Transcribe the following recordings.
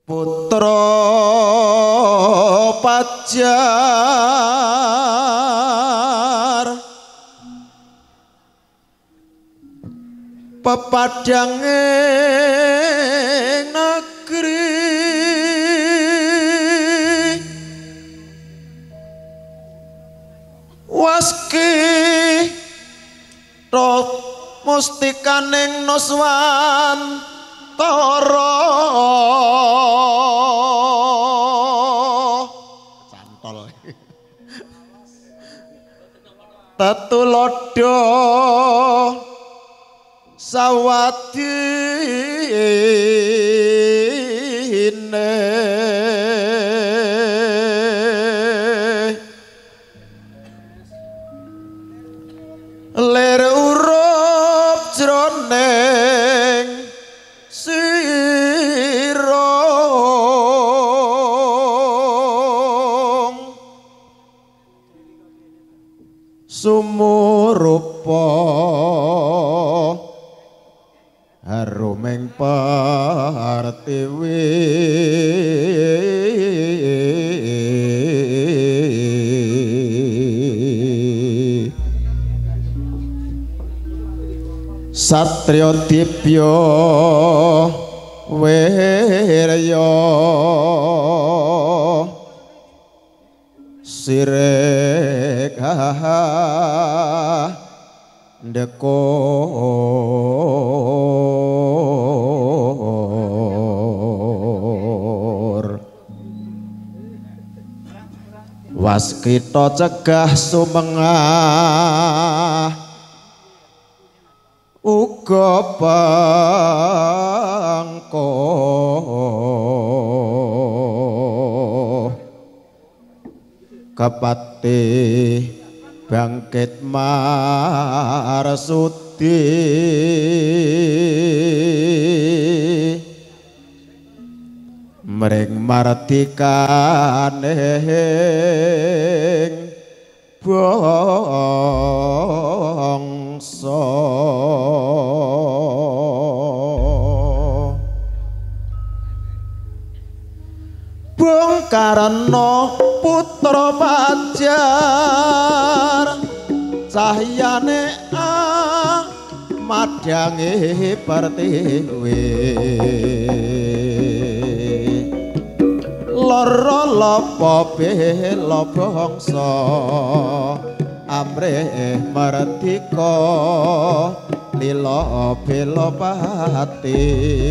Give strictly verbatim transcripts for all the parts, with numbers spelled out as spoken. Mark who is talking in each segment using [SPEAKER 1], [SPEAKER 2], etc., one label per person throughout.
[SPEAKER 1] Putra Pajar pepadhange negeri waski roh mustikaning nuswan tara cantol tetulodo sawadine ler urup jroning sirong sumurupa haruming pertiwi Satriya Dibya Wirya Sirek ndekor waskita cegah sumengah uga pangko kepati bangkit marsudi mring mardikaning bangsa Bung Karna putra Pajar cahyane madhange pertiwi lara lapa bela bangsa amrih mardika lila bela pati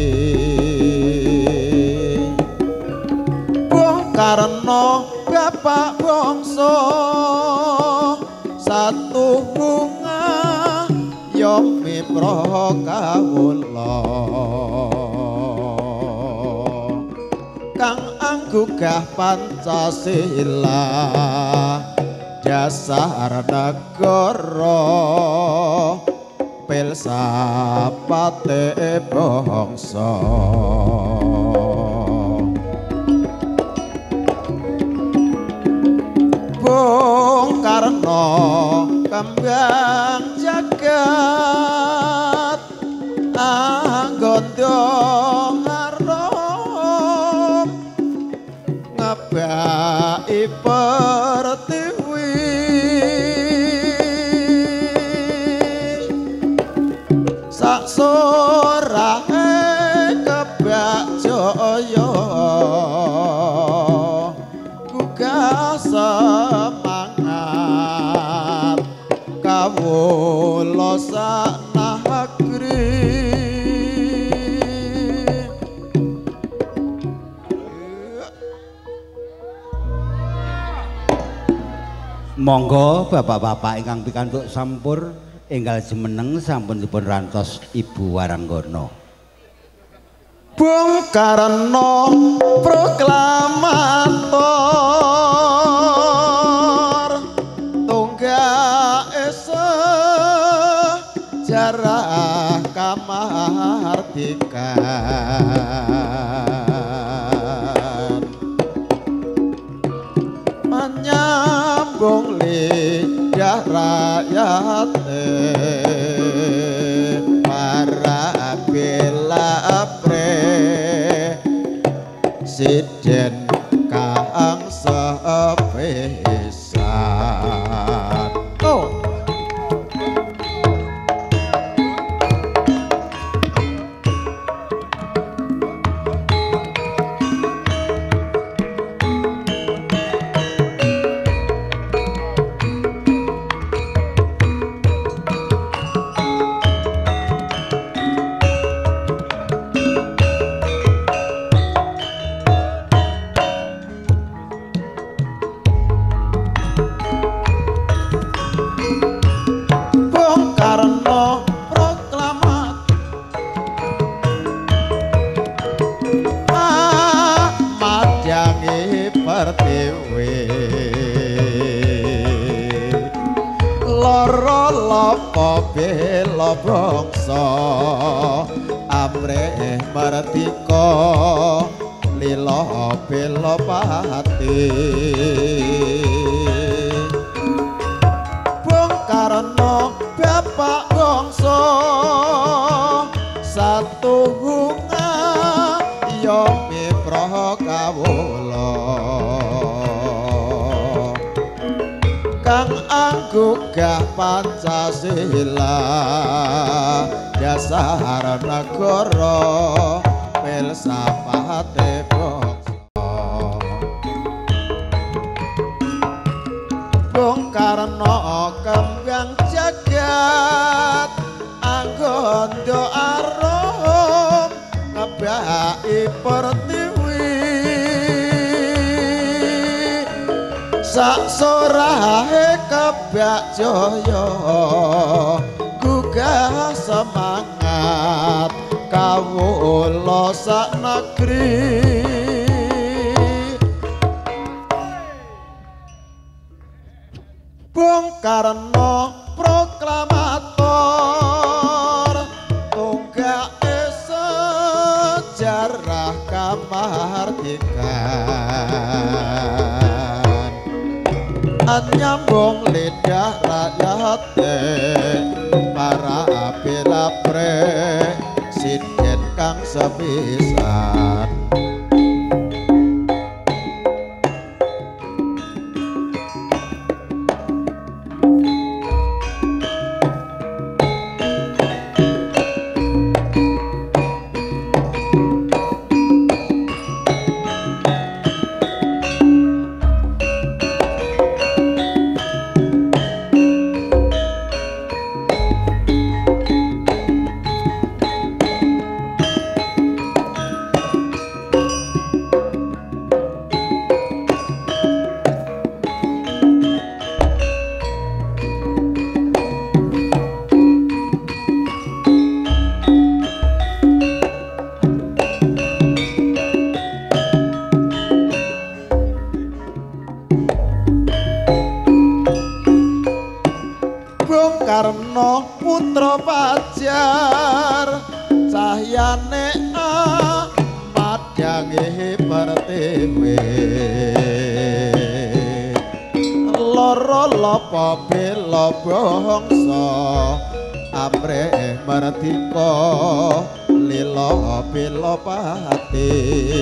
[SPEAKER 1] Bung Karna bapak bangsa satu bunga yo mipra kawula kang anggugah Pancasila dasar negara filsafate bangsa Bung Karna kembang jagat anggota harum ngebaki pertiwi sak sorahe kebak jaya gugah semangat kawula sak negeri
[SPEAKER 2] monggo bapak-bapak ingkang pikantuk sampur enggal jemeneng sampun dipun rantos Ibu Waranggana
[SPEAKER 1] Bung Karna proklamator tunggake sejarah kamardikan menyambung lidah rakyat para bela pre Siden kang sepisan. Oh bela bangsa amrih mardika lila bela pati Bung Karno bapak bangsa satungga ya mitra kawula kang anggugah Pancasila dasar negara filsafate bangsa Bung Karno kembang jagat anggondo arum ngebaki pertiwi sak sorahe kebak jaya gugah semangat kawula sak negeri Bung Karno proklamator tunggake sejarah kamardikan nyambung lidah rakyat para bela presiden kang sepisan Karno putra pajar cahyane madyange pertiwi lara lapa bela bangsa amrih mardika lila bela pati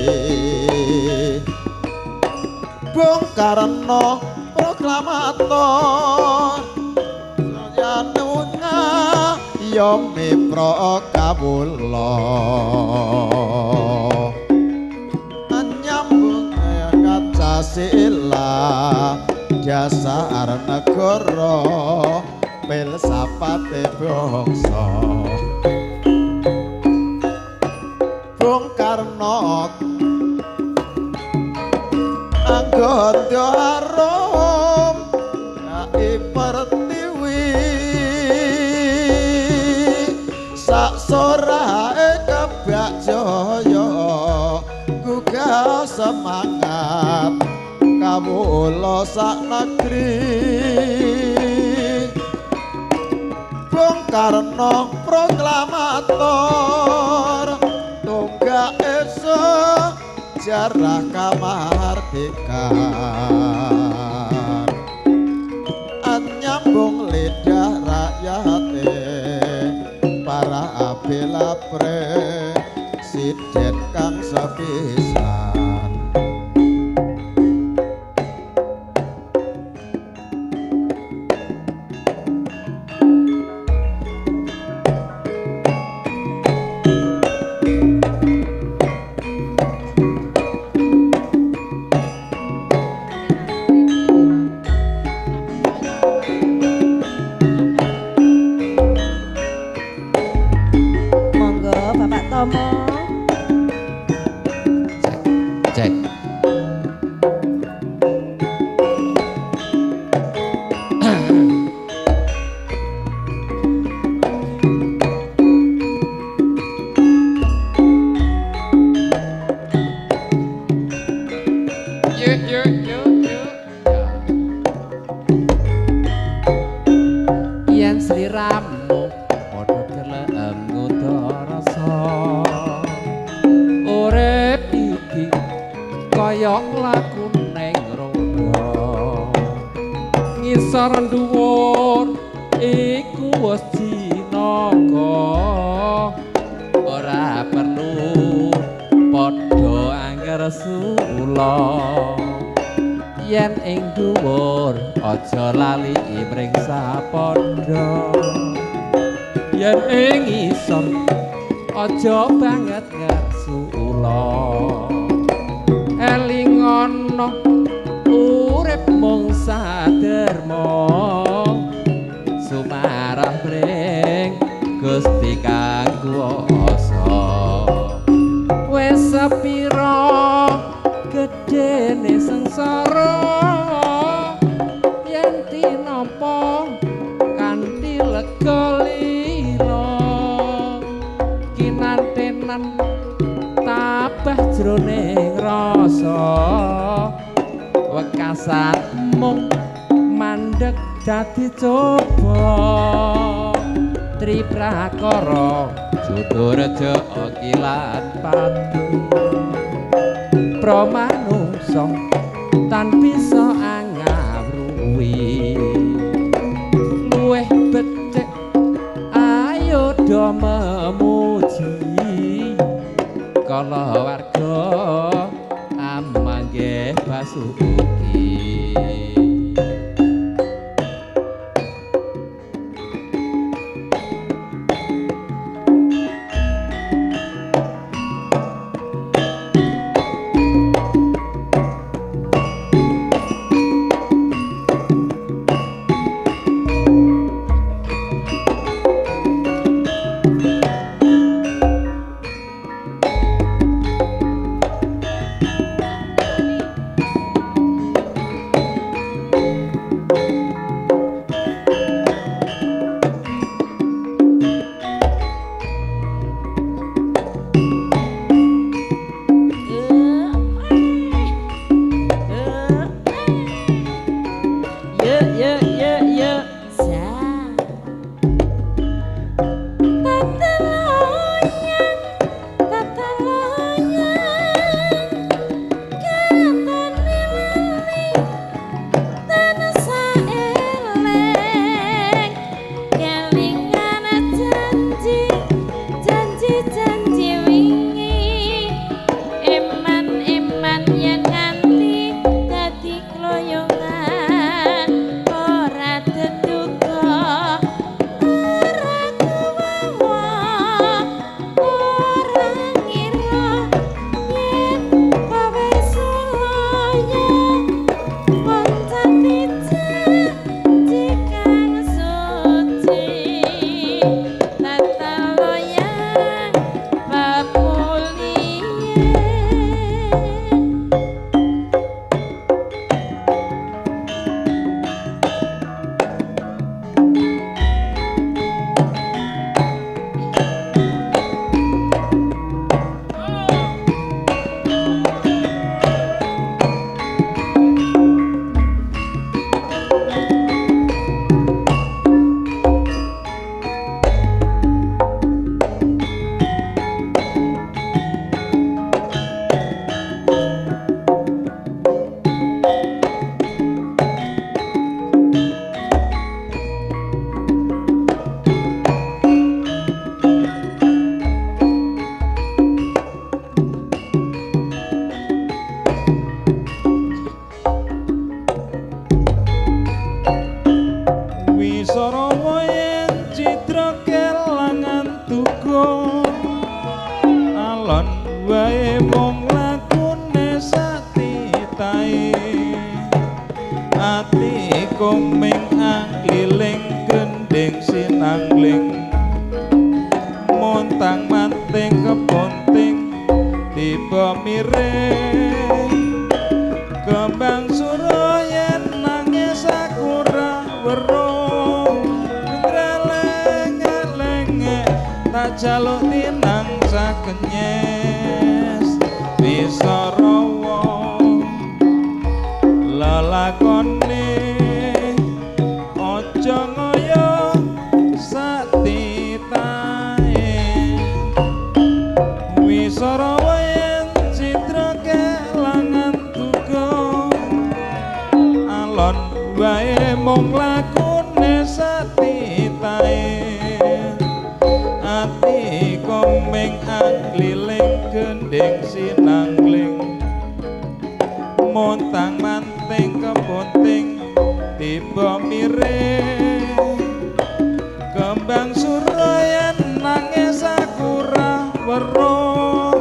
[SPEAKER 1] Bung Karno proklamator Yanunya ya mitra kawula nyambung Pancasila dasar negara filsafate bangsa Bung Karno anggondo arum pertiwi sak sorae kebak jaya gugah semangat kawula sak negeri Bung Karno proklamator tunggake sejarah kamardikan nyambung lidah rakyate para bela presiden kang sepisan
[SPEAKER 3] Cek.
[SPEAKER 4] Yuk, yuk, yuk, yuk.
[SPEAKER 3] Yen sliramu padha gelem ngudha rasa urip iki kaya laku ning roda ngisor dhuwur iku wis jinaka ora perlu padha angger sula yen ing dhuwur aja lali mriksa padha yen ing isor aja banget ngersula elingono urip mung saderma sumarah bring Gusti kang kuwasa wis sepira gedene sengsara yen tinampa kanthi lega lila kinantenan tabah jroning rasa wekasan mung mandeg dadi coba triprakara jodho reja kilat pati pramanungsa tan bisa angawruhi luweh becik ayo do memuji kala warga amanggih basuki
[SPEAKER 5] wae mung lakune satitae ati komeng angliling gending sinangling montang manting kepunting tiba miring kembang surayan nangis sakura weruh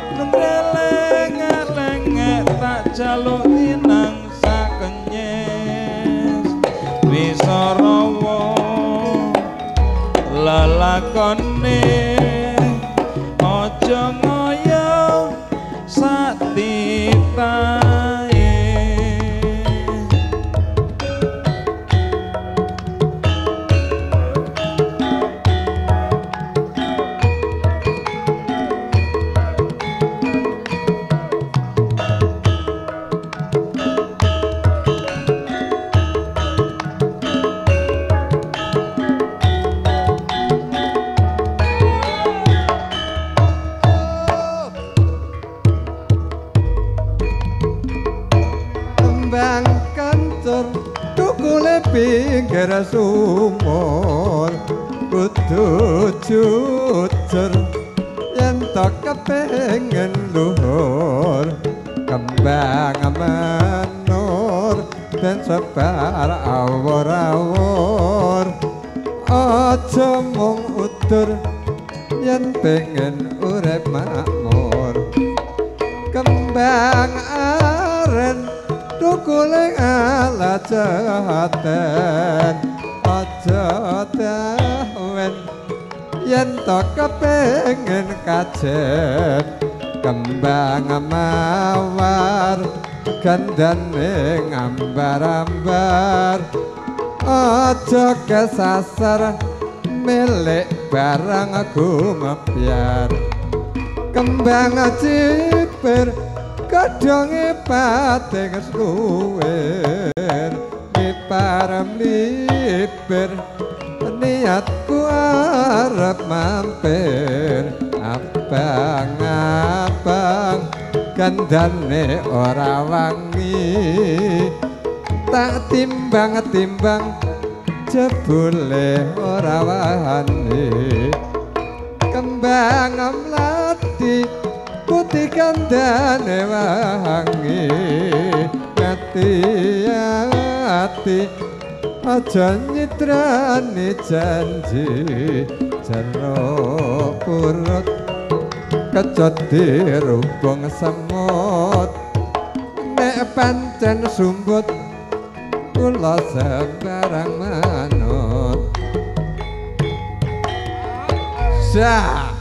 [SPEAKER 5] ngeleng-eleng tak jaluk tinang sakenyes wisarawa lalakone aja ngoyo satitae pinggir sumur kudu jujur yen to kepengin luhur kembang menur ben sebar awur-awur aja mung udur yen pengen urip makmur kembang aren tukule ala jahaten aja dawen yen to kepengin kajet kembang mawar gandane ngambar-ambar aja kesasar milik barang gumepyar kembang cipir kadonge pating suwer miparem lipir niatku arep mampir abang-abang gandane ora wangi tak timbang-timbang jebule ora wani kembang mlati putih kandane wangi hati-hati aja nyitrani janji jero purut kecut dirubung semut nek pancen sumbut kula sembarang manut sa